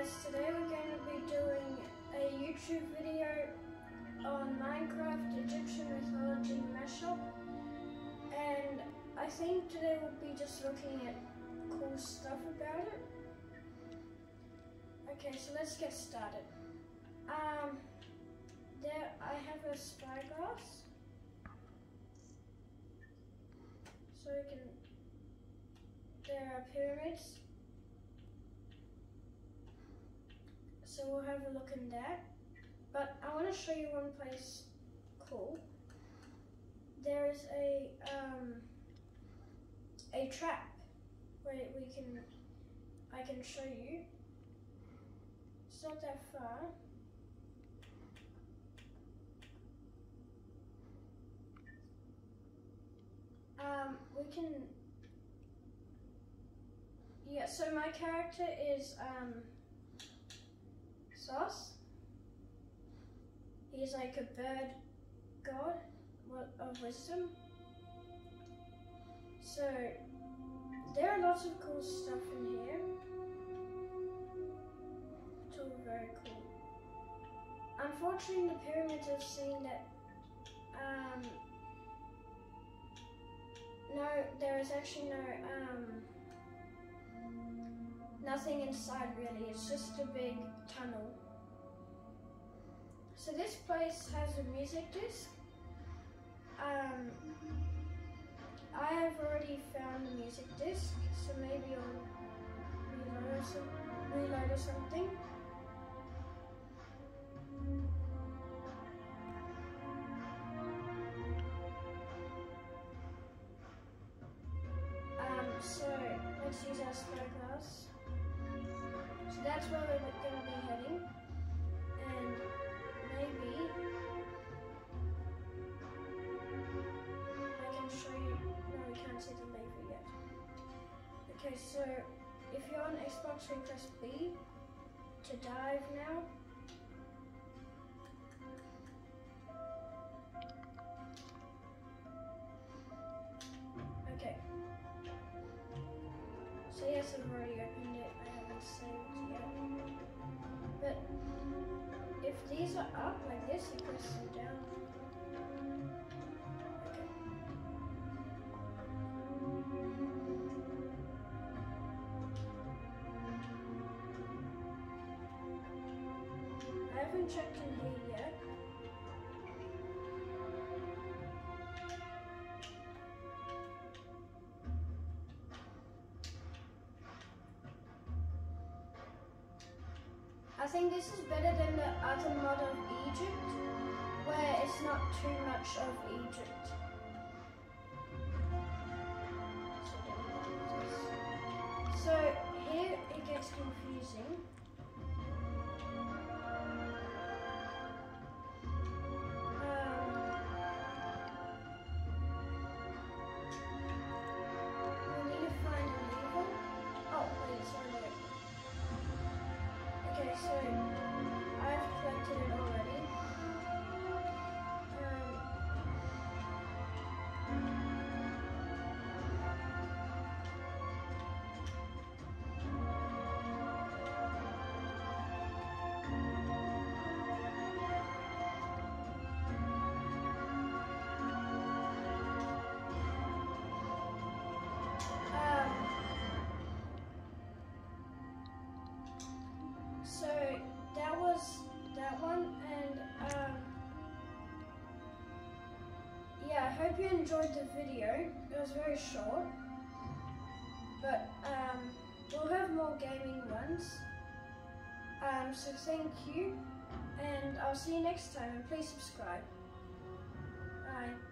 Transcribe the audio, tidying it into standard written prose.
guys, today we're going to be doing a YouTube video on Minecraft Egyptian mythology mashup, and I think today we'll be just looking at cool stuff about it. Okay, so let's get started. There I have a spyglass, so we can. There are pyramids. So we'll have a look in that. But I want to show you one place cool. There is a trap where I can show you. It's not that far. So my character is Sauce. He's like a bird god of wisdom. So there are lots of cool stuff in here. It's all very cool. Unfortunately, the pyramids have seen that no, there is actually nothing inside really. It's just a big tunnel. So this place has a music disc. I have already found the music disc, so maybe I'll reload or something. So let's use our spyglass. So that's where we're going to be heading, and maybe I can show you. No, we can't see the lever yet. Okay, so if you're on Xbox, we press B to dive now. Okay. So yes, I've already opened it. I haven't saved yet. But if these are up like this, you press them down. Okay. I haven't checked in here yet. I think this is better than the other mod of Egypt, where it's not too much of Egypt. So here it gets confusing. We need to find a lever. Oh, wait, sorry. Okay, so I've collected it already. So that was that one, and yeah, I hope you enjoyed the video. It was very short, but we'll have more gaming ones. So thank you, and I'll see you next time, and please subscribe. Bye.